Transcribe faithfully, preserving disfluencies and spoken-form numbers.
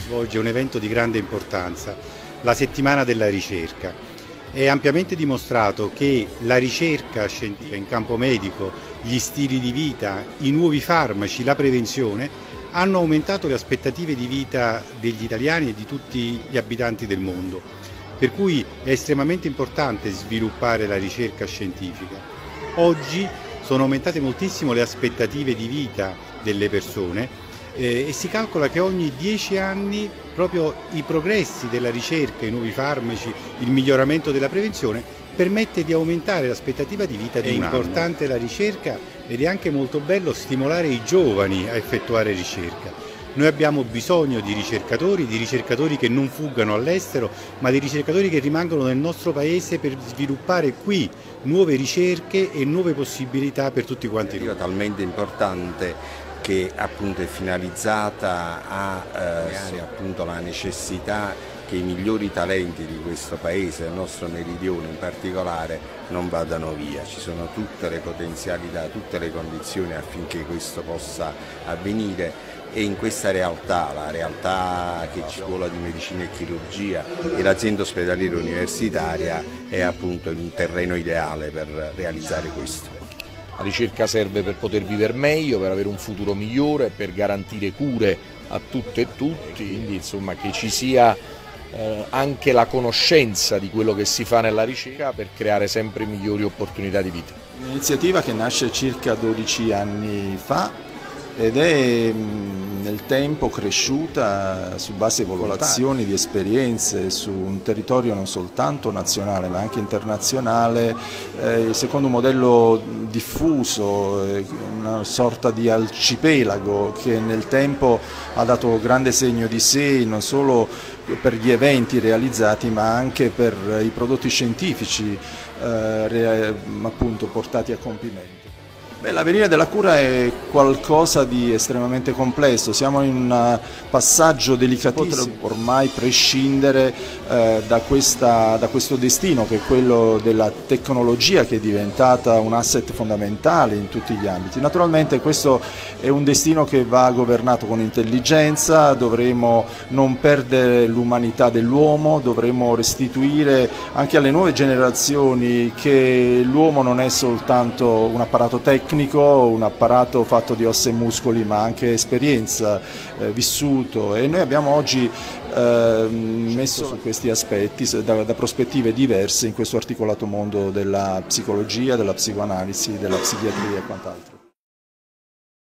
svolge un evento di grande importanza, la settimana della ricerca. È ampiamente dimostrato che la ricerca scientifica in campo medico, gli stili di vita, i nuovi farmaci, la prevenzione hanno aumentato le aspettative di vita degli italiani e di tutti gli abitanti del mondo. Per cui è estremamente importante sviluppare la ricerca scientifica. Oggi sono aumentate moltissimo le aspettative di vita delle persone eh, e si calcola che ogni dieci anni proprio i progressi della ricerca, i nuovi farmaci, il miglioramento della prevenzione permette di aumentare l'aspettativa di vita di un anno. È importante la ricerca ed è anche molto bello stimolare i giovani a effettuare ricerca. Noi abbiamo bisogno di ricercatori, di ricercatori che non fuggano all'estero, ma di ricercatori che rimangono nel nostro paese per sviluppare qui nuove ricerche e nuove possibilità per tutti quanti noi. È talmente importante che appunto è finalizzata a creare appunto la necessità che i migliori talenti di questo paese, del nostro meridione in particolare, non vadano via. Ci sono tutte le potenzialità, tutte le condizioni affinché questo possa avvenire. E in questa realtà, la realtà che ci scuola di medicina e chirurgia e l'azienda ospedaliera universitaria è appunto un terreno ideale per realizzare questo. La ricerca serve per poter vivere meglio, per avere un futuro migliore, per garantire cure a tutte e tutti, quindi insomma che ci sia eh, anche la conoscenza di quello che si fa nella ricerca per creare sempre migliori opportunità di vita. Un'iniziativa che nasce circa dodici anni fa ed è nel tempo cresciuta su base di evaluazioni, di esperienze su un territorio non soltanto nazionale ma anche internazionale, eh, secondo un modello diffuso, eh, una sorta di arcipelago che nel tempo ha dato grande segno di sé non solo per gli eventi realizzati ma anche per i prodotti scientifici eh, appunto portati a compimento. Beh, l'avvenire della cura è qualcosa di estremamente complesso, siamo in un passaggio delicatissimo, ormai prescindere eh, da, questa, da questo destino che è quello della tecnologia, che è diventata un asset fondamentale in tutti gli ambiti. Naturalmente questo è un destino che va governato con intelligenza, dovremo non perdere l'umanità dell'uomo, dovremo restituire anche alle nuove generazioni che l'uomo non è soltanto un apparato tecnico, un apparato fatto di ossa e muscoli ma anche esperienza, eh, vissuto, e noi abbiamo oggi eh, messo su questi aspetti da, da prospettive diverse in questo articolato mondo della psicologia, della psicoanalisi, della psichiatria e quant'altro.